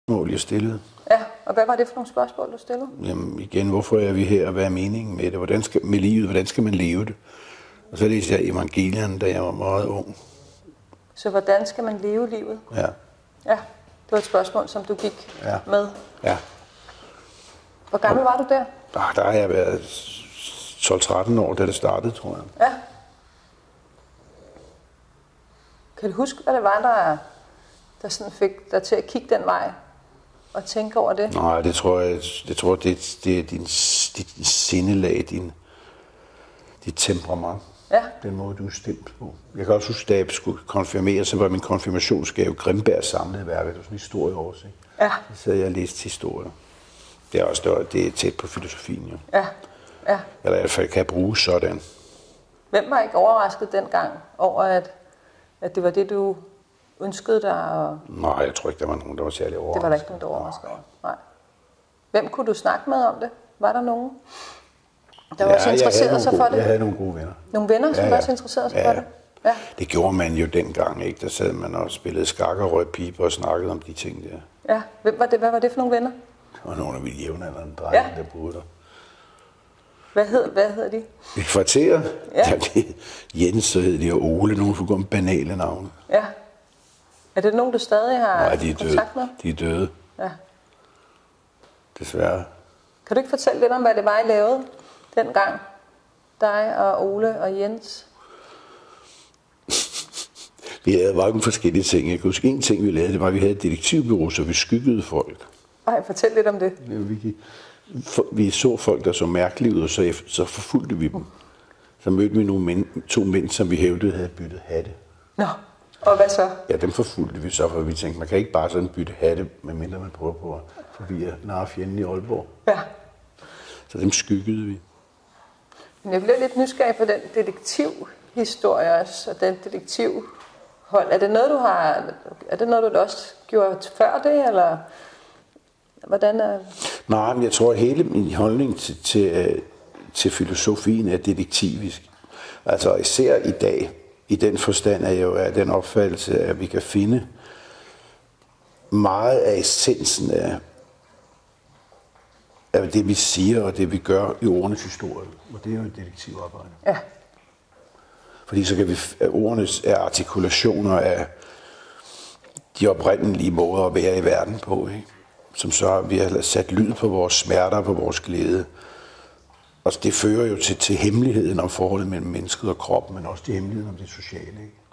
spørgsmål, jeg stillede. Ja, og hvad var det for nogle spørgsmål, du stillede? Jamen igen, hvorfor er vi her, og hvad er meningen med det? Hvordan skal man leve det? Og så læste jeg evangelierne, da jeg var meget ung. Så hvordan skal man leve livet? Ja. Ja, det var et spørgsmål, som du gik med. Ja. Hvor gammel var du der? Der har jeg været 12-13 år, da det startede, tror jeg. Ja. Kan du huske, hvad det var, der sådan fik dig til at kigge den vej og tænke over det? Nej, det tror jeg, det er din sindelag, dit temperament. Ja. Den måde, du er stemt på. Jeg kan også huske, da jeg skulle konfirmere, så var min konfirmationsgave Grimbergs samlede værker. Det var sådan en historieoversigt. Ja. Så sad jeg og læste historie. Det er også det er tæt på filosofien, jo. Ja. Ja. Eller i hvert fald kan jeg bruge sådan. Hvem var ikke overrasket dengang over, at det var det, du ønskede dig? Nej, jeg tror ikke, der var nogen, der var særlig overrasket. Det var der ikke nogen, der overraskede over. Nej. Hvem kunne du snakke med om det? Var der nogen, der var også interesseret sig for det? Jeg havde nogle gode venner. Nogle venner, som også interesserede sig for det? Ja. Det gjorde man jo dengang, ikke? Der sad man og spillede skak og rød pibe og snakkede om de ting der. Ja, hvad var det for nogle venner? Det var nogle af mine jævnaldrende drenge, der boede der. Hvad hedder de? I kvarteret? Ja. Jens, så hed de, og Ole, nogen skulle gå om banale navne. Ja. Er det nogen, du stadig har kontakt med? De er døde. Ja. Desværre. Kan du ikke fortælle lidt om, hvad det var, I lavede dengang? Dig og Ole og Jens? Vi havde mange forskellige ting. Jeg kan huske, en ting, vi lavede, det var, at vi havde et detektivbureau, så vi skyggede folk. Nej, fortæl lidt om det. Ja, vi så folk, der så mærkeligt ud, og så forfulgte vi dem. Så mødte vi to mænd, som vi hævdede havde byttet hatte. Nå, og hvad så? Ja, dem forfulgte vi så, for vi tænkte, man kan ikke bare sådan bytte hatte, medmindre man prøver på at forvirre narrefjenden i Aalborg. Ja. Så dem skyggede vi. Men jeg blev lidt nysgerrig på den detektivhistorie også, og den detektivhold. Er det noget, du også gjorde før det, eller hvordan er... Nej, men jeg tror, at hele min holdning til filosofien er detektivisk. Altså især i dag, i den forstand er jo af den opfattelse, at vi kan finde meget af essensen af det, vi siger og det, vi gør i ordenes historie. Og det er jo et detektivarbejde. Ja. Fordi så kan vi, ordenes er artikulationer af de oprindelige måder at være i verden på, ikke? Som så vi har sat lyd på vores smerter, på vores glæde. Og det fører jo til hemmeligheden om forholdet mellem mennesket og kroppen, men også til hemmeligheden om det sociale, ikke?